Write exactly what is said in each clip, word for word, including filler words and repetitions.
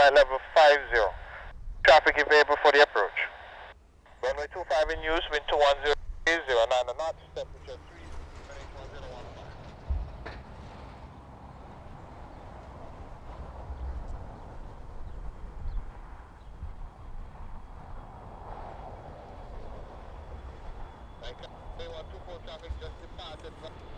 flight level five zero. Traffic available for the approach. Runway two five in use, wind two one zero, zero nine knots, temperature three, heading one zero one five. Thank you. three one two four traffic just departed.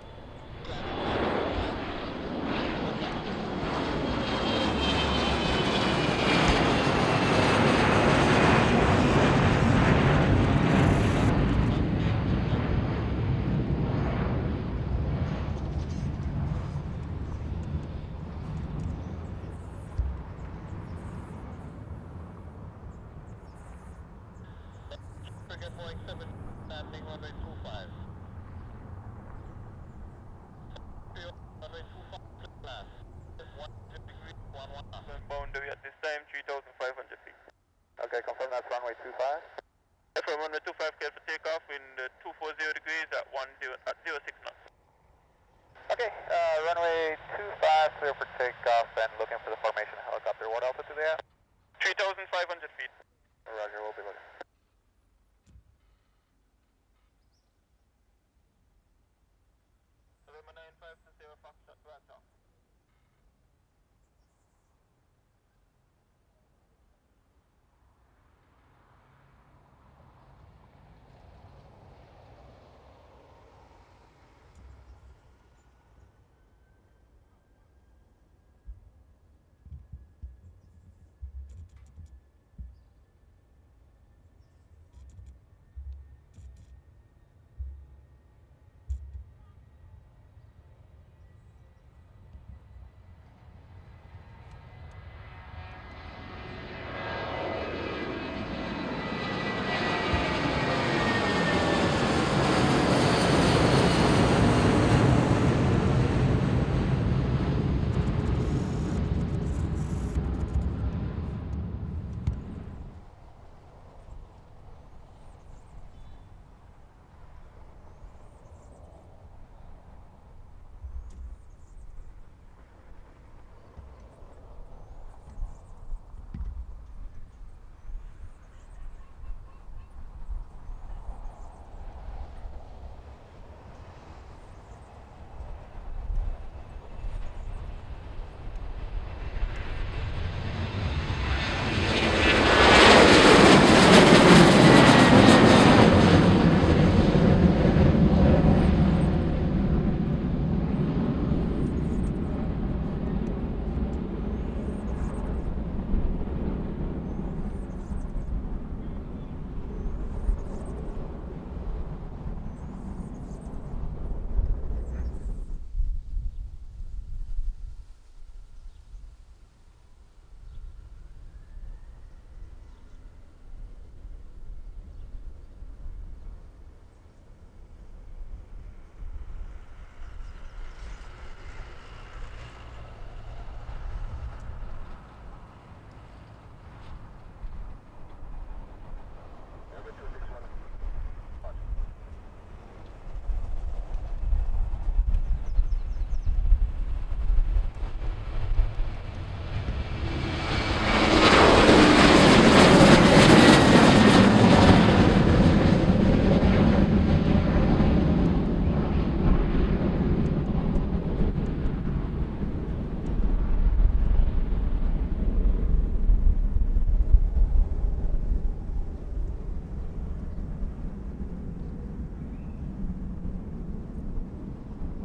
Forget Boeing seven, landing runway two five. Runway two five, class. one degree, one one. Boundary at this time, three thousand five hundred feet. Okay, confirm that's runway two five. From runway two five, clear for takeoff in uh, two four zero degrees at one zero, at zero six knots. Okay, uh, runway two five, clear for takeoff and looking for the formation helicopter. What altitude they have? three thousand five hundred feet. Roger, we'll be looking. nine five to zero Foxtrot, right off.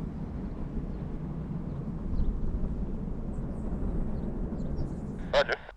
Roger.